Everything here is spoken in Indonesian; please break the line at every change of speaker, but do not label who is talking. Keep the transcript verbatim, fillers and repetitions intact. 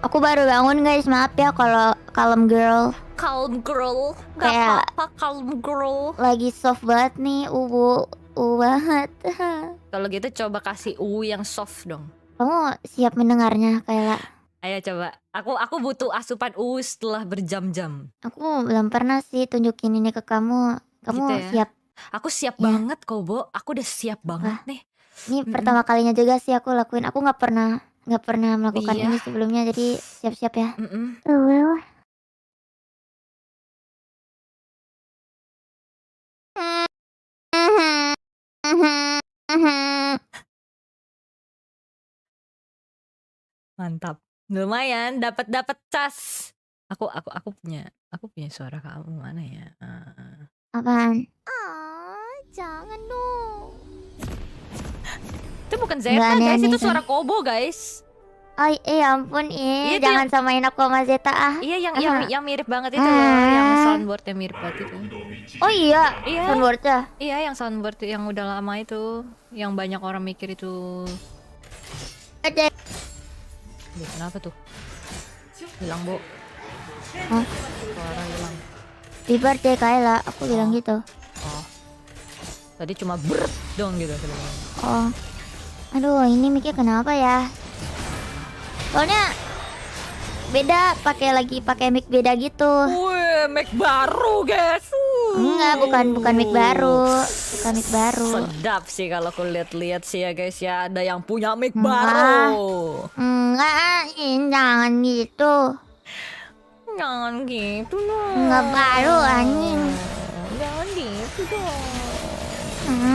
Aku baru bangun guys, maaf ya kalau kalem girl.
Calm girl, gak
Kayak
apa-apa calm girl.
lagi soft banget nih, ubu, ubu banget.
Kalau gitu coba kasih u yang soft dong.
Kamu siap mendengarnya, Kayla?
Ayo coba. Aku aku butuh asupan u setelah berjam-jam.
Aku belum pernah sih tunjukin ini ke kamu. Kamu
Gitu ya.
siap?
Aku siap
Ya.
banget Kobo. Aku udah siap banget nih.
Ini
Mm-mm.
pertama kalinya juga sih aku lakuin. Aku nggak pernah nggak pernah melakukan
Iya.
ini sebelumnya, jadi siap-siap ya.
Mm-mm.
Uh.
Mantap. Lumayan dapat dapat cas. Aku aku aku punya aku punya suara kamu mana ya? Uh.
Apaan?
Ah, jangan dong.
Itu bukan
Nggak
Zeta guys,
aneh-aneh
itu
kan?
suara Kobo guys.
Oh eh ampun
Iya,
ih,
itu
jangan samain aku sama Zeta ah.
Iya yang yang yang mirip banget itu
Ah.
loh, yang soundboardnya mirip banget itu.
Oh iya,
Iya.
soundboardnya.
Iya yang soundboard yang udah lama itu, yang banyak orang mikir itu.
Ada.
Duh, kenapa tuh? Hilang Bo.
Oh,
Suara hilang.
di birthday Kayla, aku bilang gitu.
Oh. Tadi cuma brrrt dong gitu sebenarnya.
Oh. Aduh, ini mic-nya kenapa ya? Soalnya beda, pakai lagi pakai mic beda gitu.
Wih, mic baru guys.
Enggak, bukan bukan mic baru, bukan mic baru.
Sedap sih kalau aku lihat-lihat sih ya guys ya, ada yang punya mic
Enggak.
baru.
Enggak, In, jangan gitu.
Jangan gitu dong.
Enggak baru anjing.
Jangan gitu dong.
Hmm.